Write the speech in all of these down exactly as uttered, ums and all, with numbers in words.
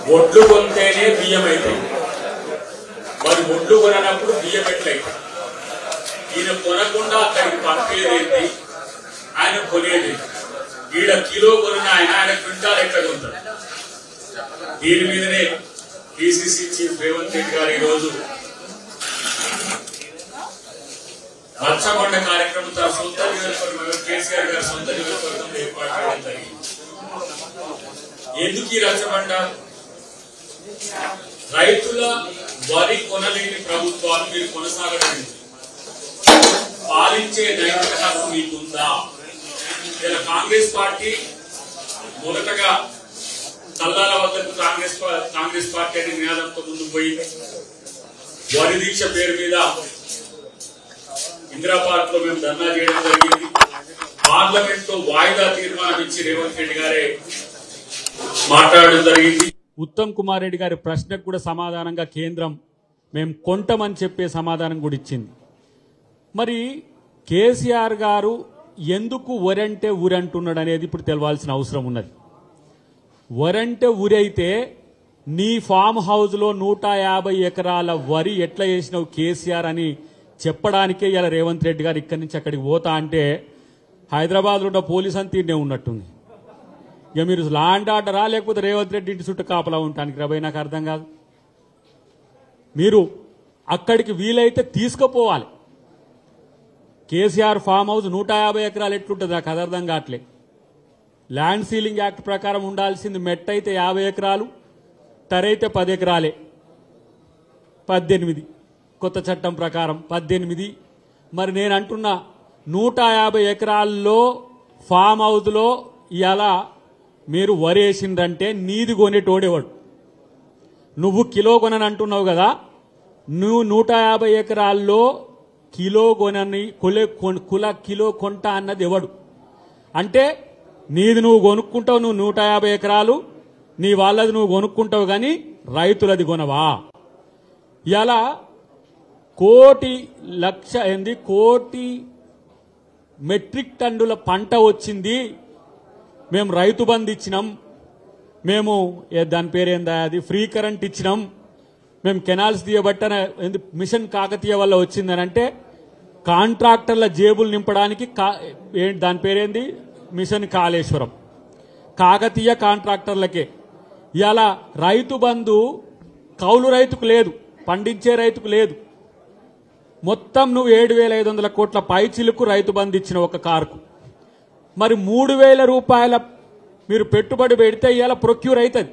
ఒడ్లు కొంటేనే బియ్యం అవుతాయి. మరి ఒడ్లు కొనప్పుడు బియ్యం ఎట్లయితే ఈయన కొనకుండా అక్కడికి పంపేదేంటి, ఆయన కొనేది ఈడ కిలో కొన ఆయన ఆయన క్వింటాల్ ఎట్లా కొంటారు. దీని మీదనే పిసిసి చీఫ్ రేవంత్ రెడ్డి గారు ఈరోజు రచ్చబండ కార్యక్రమం తన సొంత నియోజకవర్గం కేసీఆర్ గారి సొంత నియోజకవర్గంలో ఏర్పాటు చేయడం జరిగింది. ఎందుకు ఈ రచ్చబండ? రైతుల వరి కొనలేని ప్రభుత్వాలు మీరు కొనసాగడం, పాలించే నైతిక హక్కు మీకుందా? ఇలా కాంగ్రెస్ పార్టీ మొదటగా కల్లాల వద్దకు కాంగ్రెస్ కాంగ్రెస్ పార్టీ అనే నినాదంతో ముందుకు పోయింది. వరి దీక్ష పేరు మీద ఇందిరా పార్క్ లో మేము ధర్నా చేయడం జరిగింది. పార్లమెంట్ లో వాయిదా తీర్మానం ఇచ్చి రేవంత్ రెడ్డి గారే మాట్లాడడం జరిగింది. ఉత్తమ్ కుమార్ రెడ్డి గారి ప్రశ్నకు కూడా సమాధానంగా కేంద్రం మేము కొంటామని చెప్పే సమాధానం కూడా ఇచ్చింది. మరి కేసీఆర్ గారు ఎందుకు వరంటే ఊరంటున్నాడు అనేది ఇప్పుడు తెలవాల్సిన అవసరం ఉన్నది. వరంటే ఊరైతే నీ ఫామ్ హౌస్ లో నూట యాభై ఎకరాల వరి ఎట్లా చేసినావు కేసీఆర్ అని చెప్పడానికే ఇలా రేవంత్ రెడ్డి గారు ఇక్కడి నుంచి అక్కడికి పోతా అంటే హైదరాబాద్ లో ఉన్న పోలీస్ అని తీర్నే ఉన్నట్టుంది. ఇక మీరు ల్యాండ్ ఆర్డరా లేకపోతే రేవంత్ రెడ్డి ఇంటి చుట్టూ కాపలా ఉంటానికి రాబోయే నాకు అర్థం కాదు. మీరు అక్కడికి వీలైతే తీసుకుపోవాలి. కేసీఆర్ ఫామ్ హౌస్ నూట యాభై ఎకరాలు ఎట్లుంటుంది నాకు అది అర్థం కావట్లే. ల్యాండ్ సీలింగ్ యాక్ట్ ప్రకారం ఉండాల్సింది మెట్ అయితే యాభై ఎకరాలు, తరైతే పది ఎకరాలే, పద్దెనిమిది కొత్త చట్టం ప్రకారం పద్దెనిమిది. మరి నేను అంటున్నా నూట యాభై ఎకరాల్లో ఫామ్ హౌస్లో ఇలా మీరు వరేసిందంటే నీది కొనేటోడేవాడు. నువ్వు కిలో కొనని అంటున్నావు కదా, నువ్వు నూట యాభై ఎకరాల్లో కిలో కొనని కుల కుల కిలో కొంటా అన్నది ఎవడు? అంటే నీది నువ్వు కొనుక్కుంటావు, నువ్వు నూట యాభై ఎకరాలు నీ వాళ్ళది నువ్వు కొనుక్కుంటావు, కానీ రైతులది కొనవా? ఇలా కోటి లక్ష ఏంది కోటి మెట్రిక్ టన్నుల పంట వచ్చింది, మేము రైతు బంధు ఇచ్చినాం, మేము దాని పేరేందా అది ఫ్రీ కరెంట్ ఇచ్చినాం, మేము కెనాల్స్ తీయబట్టన మిషన్ కాకతీయ వల్ల వచ్చిందని అంటే కాంట్రాక్టర్ల జేబులు నింపడానికి దాని పేరేంది మిషన్ కాళేశ్వరం, కాకతీయ కాంట్రాక్టర్లకే. ఇలా రైతు బంధు కౌలు రైతుకు లేదు, పండించే రైతుకు లేదు. మొత్తం నువ్వు ఏడు వేల ఐదు వందల కోట్ల పైచిలకు రైతు బంధు ఇచ్చిన ఒక కారుకు. మరి మూడు వేల రూపాయల మీరు పెట్టుబడి పెడితే ఇవాళ ప్రొక్యూర్ అవుతుంది.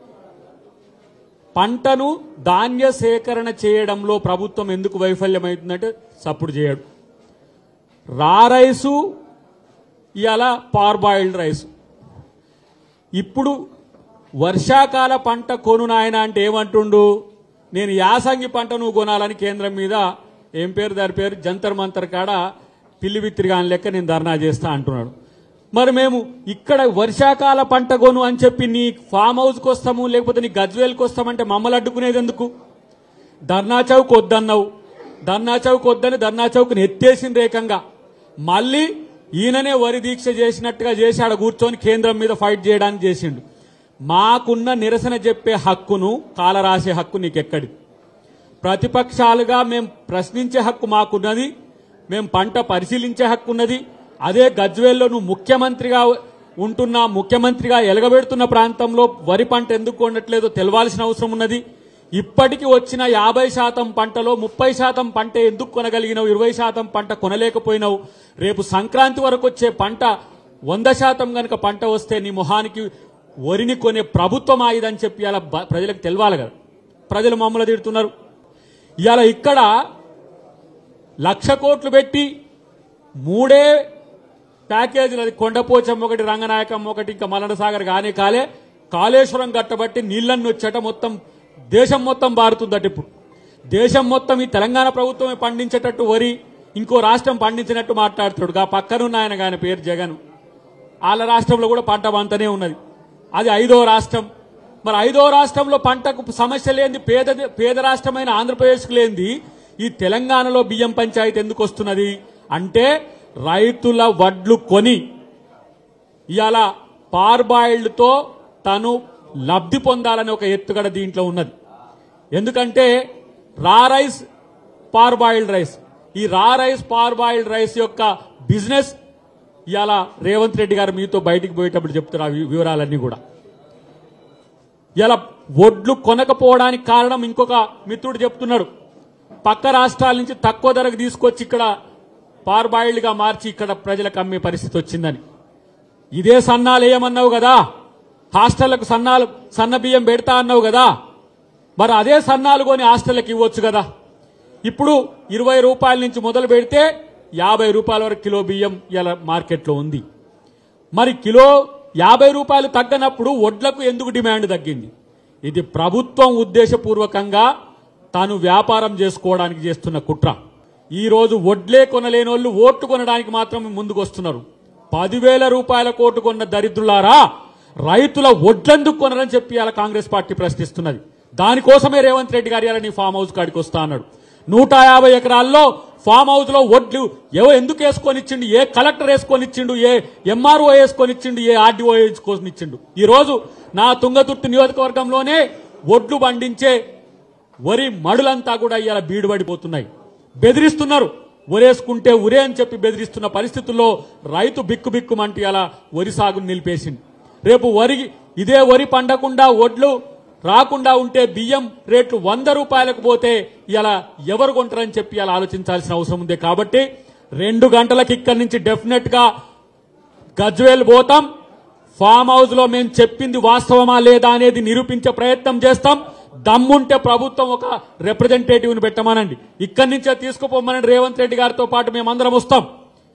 పంటను ధాన్య సేకరణ చేయడంలో ప్రభుత్వం ఎందుకు వైఫల్యమవుతుందంటే సపోర్ట్ చేయడు. రా రైసు ఇవాళ పార్బాయిల్డ్ రైసు. ఇప్పుడు వర్షాకాల పంట కొను నాయన అంటే ఏమంటుండు, నేను యాసంగి పంట నువ్వు కొనాలని కేంద్రం మీద ఏం పేరు దాని పేరు జంతర్ మంతర్ కాడ పిల్లి విత్తిరిగాని లెక్క నేను ధర్నా చేస్తా అంటున్నాడు. మరి మేము ఇక్కడ వర్షాకాల పంట కొను అని చెప్పి నీ ఫామ్ హౌస్కి వస్తాము లేకపోతే నీ గజ్వేల్కి వస్తామంటే మమ్మల్ని అడ్డుకునేది ఎందుకు? ధర్నా చౌక్ వద్దన్నావు, ధర్నా చౌక్ వద్దని ధర్నా చౌక్ని ఎత్తేసిన రేకంగా మళ్ళీ ఈయననే వరి దీక్ష చేసినట్టుగా చేసి ఆడ కూర్చొని కేంద్రం మీద ఫైట్ చేయడానికి చేసిండు. మాకున్న నిరసన చెప్పే హక్కును కాలరాసే హక్కు నీకెక్కడి? ప్రతిపక్షాలుగా మేము ప్రశ్నించే హక్కు మాకున్నది, మేము పంట పరిశీలించే హక్కు ఉన్నది. అదే గజ్వేల్లో నువ్వు ముఖ్యమంత్రిగా ఉంటున్నా, ముఖ్యమంత్రిగా ఎలగబెడుతున్న ప్రాంతంలో వరి పంట ఎందుకు కొనట్లేదో తెలవాల్సిన అవసరం ఉన్నది. ఇప్పటికి వచ్చిన యాభై శాతం పంటలో ముప్పై శాతం పంట ఎందుకు కొనగలిగినావు, ఇరవై శాతం పంట కొనలేకపోయినావు? రేపు సంక్రాంతి వరకు వచ్చే పంట వంద శాతం గనక పంట వస్తే నీ మొహానికి వరిని కొనే ప్రభుత్వం ఆయుధని చెప్పి అలా ప్రజలకు తెలవాలి కదా. ప్రజలు మమ్మల్ని తిడుతున్నారు. ఇవాళ ఇక్కడ లక్ష కోట్లు పెట్టి మూడే ప్యాకేజీలు, అది కొండపోచమ్మ ఒకటి, రంగనాయకమ్మ ఒకటి, ఇంకా మల్లన సాగర్ గానే కాలే, కాళేశ్వరం కట్టబట్టి నీళ్లన్నీ వచ్చేట మొత్తం దేశం మొత్తం బారుతుందట. ఇప్పుడు దేశం మొత్తం ఈ తెలంగాణ ప్రభుత్వమే పండించేటట్టు వరి ఇంకో రాష్ట్రం పండించినట్టు మాట్లాడుతాడు. ఆ పక్కనున్న ఆయన గాని పేరు జగన్, వాళ్ళ రాష్ట్రంలో కూడా పంట బంతనే ఉన్నది. అది ఐదో రాష్ట్రం. మరి ఐదో రాష్ట్రంలో పంటకు సమస్య లేని పేద పేద రాష్ట్రమైన ఆంధ్రప్రదేశ్కు లేనిది ఈ తెలంగాణలో బియ్యం పంచాయతీ ఎందుకు వస్తున్నది అంటే రైతుల వడ్లు కొని ఇవాళ పార్బాయిల్డ్తో తను లబ్ధి పొందాలని ఒక ఎత్తుగడ దీంట్లో ఉన్నది. ఎందుకంటే రా రైస్ పార్ బాయిల్డ్ రైస్, ఈ రా రైస్ పార్ బాయిల్డ్ రైస్ యొక్క బిజినెస్ ఇవాళ రేవంత్ రెడ్డి గారు మీతో బయటికి పోయేటప్పుడు చెప్తున్నారు ఆ వివరాలన్నీ కూడా. ఇలా వడ్లు కొనకపోవడానికి కారణం ఇంకొక మిత్రుడు చెప్తున్నాడు, పక్క రాష్ట్రాల నుంచి తక్కువ ధరకు తీసుకొచ్చి ఇక్కడ పార్ బాయిల్డ్ గా మార్చి ఇక్కడ ప్రజలకు అమ్మే పరిస్థితి వచ్చిందని. ఇదే సన్నాలు ఏమన్నావు కదా, హాస్టళ్లకు సన్నాలు సన్న బియ్యం పెడతా అన్నావు కదా, మరి అదే సన్నాలు కొని హాస్టళ్లకు ఇవ్వచ్చు కదా. ఇప్పుడు ఇరవై రూపాయల నుంచి మొదలు పెడితే యాభై రూపాయల వరకు కిలో బియ్యం ఇలా మార్కెట్లో ఉంది. మరి కిలో యాభై రూపాయలు తగ్గనప్పుడు వడ్లకు ఎందుకు డిమాండ్ తగ్గింది? ఇది ప్రభుత్వం ఉద్దేశపూర్వకంగా తాను వ్యాపారం చేసుకోవడానికి చేస్తున్న కుట్ర. ఈ రోజు వడ్లే కొనలేని వాళ్ళు ఓట్లు కొనడానికి మాత్రం ముందుకు వస్తున్నారు. పదివేల రూపాయల కోటు కొన్న దరిద్రులారా, రైతుల వడ్లెందుకు కొనరని చెప్పి అలా కాంగ్రెస్ పార్టీ ప్రశ్నిస్తున్నది. దానికోసమే రేవంత్ రెడ్డి గారు నీ ఫామ్ హౌస్ కాడికి వస్తా అన్నాడు. నూట యాభై ఎకరాల్లో ఫామ్ హౌస్ లో వడ్లు ఏవో ఎందుకు వేసుకొని ఇచ్చిండు, ఏ కలెక్టర్ వేసుకొని ఇచ్చిండు, ఏ ఎంఆర్ఓ వేసుకొని ఇచ్చిండు, ఏ ఆర్డీఓ వేసుకొని ఇచ్చిండు. ఈ రోజు నా తుంగతుర్తి నియోజకవర్గంలోనే వడ్లు పండించే వరి మడులంతా కూడా ఇవాళ బీడుబడిపోతున్నాయి. బెదిరిస్తున్నారు, ఒరేసుకుంటే ఉరే అని చెప్పి బెదిరిస్తున్న పరిస్థితుల్లో రైతు బిక్కు బిక్కుమంటే అలా వరి సాగును నిలిపేసింది. రేపు వరి ఇదే వరి పండకుండా వడ్లు రాకుండా ఉంటే బియ్యం రేట్లు వంద రూపాయలకు పోతే ఇలా ఎవరు కొంటారని చెప్పి అలా ఆలోచించాల్సిన అవసరం ఉంది. కాబట్టి రెండు గంటలకు ఇక్కడి నుంచి డెఫినెట్ గా గజ్వేల్ పోతాం. ఫామ్ హౌస్ లో మేము చెప్పింది వాస్తవమా లేదా అనేది నిరూపించే ప్రయత్నం చేస్తాం. దమ్ముంటే ప్రభుత్వం ఒక రిప్రజెంటేటివ్ ని పెట్టమనండి, ఇక్కడి నుంచే తీసుకుపోమనండి. రేవంత్ రెడ్డి గారితో పాటు మేమందరం వస్తాం.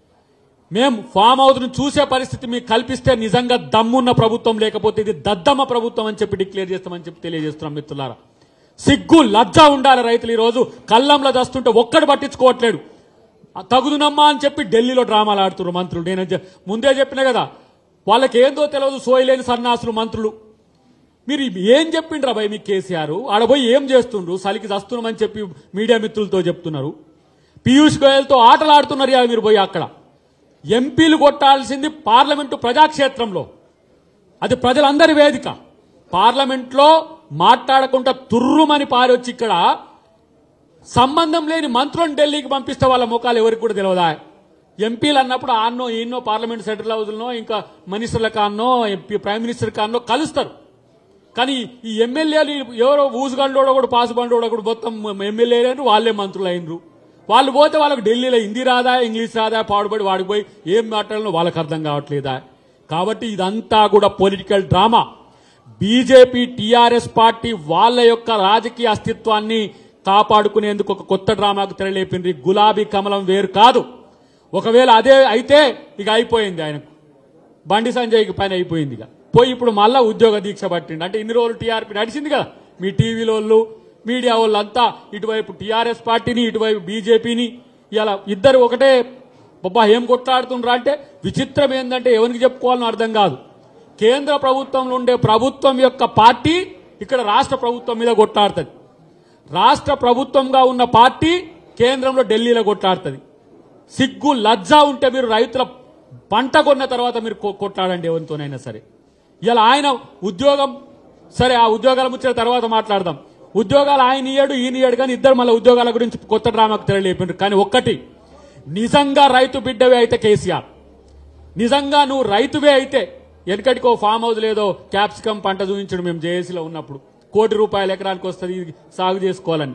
మేము ఫామ్ హౌస్ ను చూసే పరిస్థితి మీకు కల్పిస్తే నిజంగా దమ్మున్న ప్రభుత్వం, లేకపోతే ఇది దద్దమ్మ ప్రభుత్వం అని చెప్పి డిక్లేర్ చేస్తామని చెప్పి తెలియజేస్తున్నాం. మిత్రులారా, సిగ్గు లజ్జ ఉండాలి. రైతులు ఈ రోజు కళ్ళంలో దస్తుంటే ఒక్కడు పట్టించుకోవట్లేడు. తగుదునమ్మా అని చెప్పి ఢిల్లీలో డ్రామాలు ఆడుతున్నారు మంత్రులు. నేను ముందే చెప్పిన కదా, వాళ్ళకి ఏందో తెలియదు, సోయలేని సన్నాసులు మంత్రులు. మీరు ఏం చెప్పిండ్రా భయ్ మీకు కేసీఆర్? ఆడపోయి ఏం చేస్తుండ్రు? సలికి దస్తున్నామని చెప్పి మీడియా మిత్రులతో చెప్తున్నారు. పీయూష్ గోయల్తో ఆటలు ఆడుతున్నారు. ఇక మీరు పోయి అక్కడ ఎంపీలు కొట్టాల్సింది పార్లమెంటు ప్రజాక్షేత్రంలో, అది ప్రజలందరి వేదిక. పార్లమెంట్లో మాట్లాడకుండా తుర్రుమని పారొచ్చి ఇక్కడ సంబంధం లేని మంత్రులను ఢిల్లీకి పంపిస్తే వాళ్ళ ముఖాలు ఎవరికి కూడా తెలియదా? ఎంపీలు అన్నప్పుడు ఆన్నో ఈన్నో పార్లమెంట్ సెంట్రల్ హౌస్లో ఇంకా మినిస్టర్ల కాన్నో ప్రైమ్ మినిస్టర్ కాన్నో కలుస్తారు. కానీ ఈ ఎమ్మెల్యేలు ఎవరో ఊసుగండోడో కూడా పాసుబండోడో కూడా మొత్తం ఎమ్మెల్యేలు వాళ్ళే మంత్రులు అయినరు. వాళ్ళు పోతే వాళ్ళకు ఢిల్లీలో హిందీ రాదా, ఇంగ్లీష్ రాదా, పాడుబడి వాడికి పోయి ఏం మాట్లాడాలో వాళ్ళకి అర్థం కావట్లేదా? కాబట్టి ఇదంతా కూడా political drama. BJP TRS party వాళ్ళ యొక్క రాజకీయ అస్తిత్వాన్ని కాపాడుకునేందుకు ఒక కొత్త డ్రామాకు తెరలేపింది. గులాబీ కమలం వేరు కాదు. ఒకవేళ అదే అయితే ఇక అయిపోయింది, ఆయనకు బండి సంజయ్కి పని అయిపోయింది. ఇక పోయి ఇప్పుడు మళ్ళా ఉద్యోగ దీక్ష పట్టిండి. అంటే ఇన్ని రోజులు టీఆర్పీ నడిచింది కదా, మీ టీవీలోళ్ళు మీడియా వాళ్ళంతా ఇటువైపు టీఆర్ఎస్ పార్టీని ఇటువైపు బీజేపీని ఇలా ఇద్దరు ఒకటే బాబా ఏం కొట్లాడుతుండ్రా అంటే విచిత్రం ఏంటంటే ఎవరికి చెప్పుకోవాలని అర్థం కాదు. కేంద్ర ప్రభుత్వంలో ఉండే ప్రభుత్వం యొక్క పార్టీ ఇక్కడ రాష్ట్ర ప్రభుత్వం మీద కొట్లాడుతుంది. రాష్ట్ర ప్రభుత్వంగా ఉన్న పార్టీ కేంద్రంలో ఢిల్లీలో కొట్లాడుతుంది. సిగ్గు లజ్జ ఉంటే మీరు రైతుల పంట కొన్న తర్వాత మీరు కొట్లాడండి ఎవరితోనైనా సరే. ఇలా ఆయన ఉద్యోగం సరే, ఆ ఉద్యోగాల ముచ్చిన తర్వాత మాట్లాడదాం. ఉద్యోగాలు ఆయన ఇయ్యాడు ఈయన ఇయ్యాడు, కానీ ఇద్దరు మళ్ళీ ఉద్యోగాల గురించి కొత్త డ్రామాకు తెరలేపారు. కానీ ఒక్కటి, నిజంగా రైతు బిడ్డవే అయితే కేసీఆర్, నిజంగా నువ్వు రైతువే అయితే వెనకటికో ఫామ్ హౌస్ లేదో క్యాప్సికం పంట చూపించడం మేము జేఏసీలో ఉన్నప్పుడు కోటి రూపాయల ఎకరానికి వస్తుంది సాగు చేసుకోవాలని.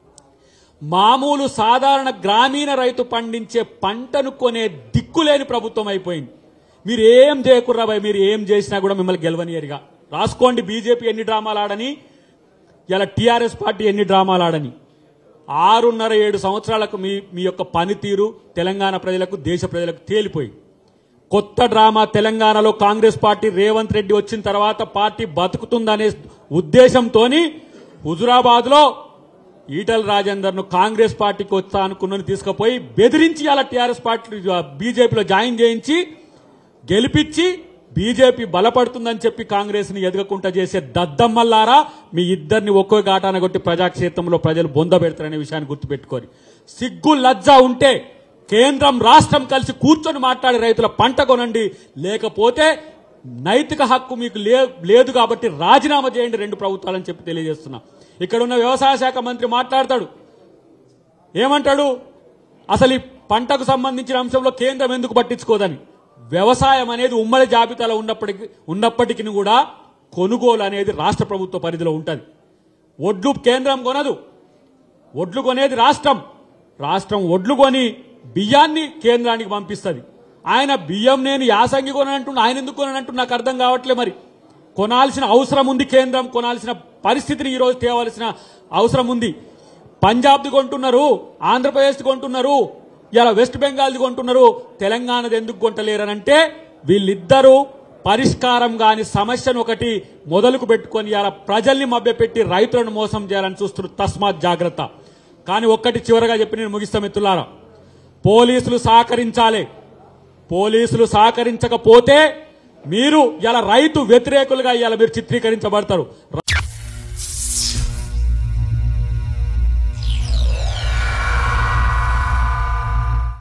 మామూలు సాధారణ గ్రామీణ రైతు పండించే పంటను కొనే దిక్కులేని ప్రభుత్వం అయిపోయింది. మీరు ఏం చేయకుర్రా భయ్, మీరు ఏం చేసినా కూడా మిమ్మల్ని గెలవనియరుగా. రాసుకోండి, బీజేపీ ఎన్ని డ్రామాలు ఆడని, ఇలా టీఆర్ఎస్ పార్టీ ఎన్ని డ్రామాలు ఆడని. ఆరున్నర ఏడు సంవత్సరాలకు మీ మీ యొక్క పనితీరు తెలంగాణ ప్రజలకు దేశ ప్రజలకు తేలిపోయి కొత్త డ్రామా తెలంగాణలో కాంగ్రెస్ పార్టీ రేవంత్ రెడ్డి వచ్చిన తర్వాత పార్టీ బతుకుతుందనే ఉద్దేశంతో హుజురాబాద్ లో ఈటల రాజేందర్ ను కాంగ్రెస్ పార్టీకి వచ్చా అనుకున్న తీసుకుపోయి బెదిరించి అలా టీఆర్ఎస్ పార్టీ బీజేపీలో జాయిన్ చేయించి గెలిపించి బీజేపీ బలపడుతుందని చెప్పి కాంగ్రెస్ ని ఎదగకుండా చేసే దద్దమ్మల్లారా, మీ ఇద్దరిని ఒక్కో ఘాటాన కొట్టి ప్రజాక్షేత్రంలో ప్రజలు బొంద పెడతారనే విషయాన్ని గుర్తుపెట్టుకోని సిగ్గు లజ్జ ఉంటే కేంద్రం రాష్ట్రం కలిసి కూర్చొని మాట్లాడి రైతుల పంట కొనండి. లేకపోతే నైతిక హక్కు మీకు లేదు కాబట్టి రాజీనామా చేయండి రెండు ప్రభుత్వాలని చెప్పి తెలియజేస్తున్నా. ఇక్కడ ఉన్న వ్యవసాయ శాఖ మంత్రి మాట్లాడతాడు, ఏమంటాడు, అసలు ఈ పంటకు సంబంధించిన అంశంలో కేంద్రం ఎందుకు పట్టించుకోదని. వ్యవసాయం అనేది ఉమ్మడి జాబితాలో ఉన్నప్పటికీ ఉన్నప్పటికీ కూడా కొనుగోలు అనేది రాష్ట్ర ప్రభుత్వ పరిధిలో ఉంటుంది. ఒడ్లు కేంద్రం కొనదు, ఒడ్లు కొనేది రాష్ట్రం. రాష్ట్రం ఒడ్లు కొని బియ్యాన్ని కేంద్రానికి పంపిస్తుంది. ఆయన బియ్యం నేను యాసంగి కొనంటున్నా, ఆయన ఎందుకు కొనంటూ నాకు అర్థం కావట్లే. మరి కొనాల్సిన అవసరం ఉంది, కేంద్రం కొనాల్సిన పరిస్థితిని ఈరోజు తేవాల్సిన అవసరం ఉంది. పంజాబ్ది కొంటున్నారు, ఆంధ్రప్రదేశ్ది కొంటున్నారు, ఇలా వెస్ట్ బెంగాల్ది కొంటున్నారు, తెలంగాణది ఎందుకు కొంటలేరనంటే వీళ్ళిద్దరూ పరిష్కారం కాని సమస్యను ఒకటి మొదలుకు పెట్టుకొని ఇలా ప్రజల్ని మభ్యపెట్టి రైతులను మోసం చేయాలని చూస్తున్నారు. తస్మాత్ జాగ్రత్త. కానీ ఒక్కటి చివరగా చెప్పి నేను ముగిస్తా మిత్రులారా, పోలీసులు సహకరించాలి. పోలీసులు సహకరించకపోతే మీరు ఇలా రైతు వ్యతిరేకులుగా ఇలా మీరు చిత్రీకరించబడతారు.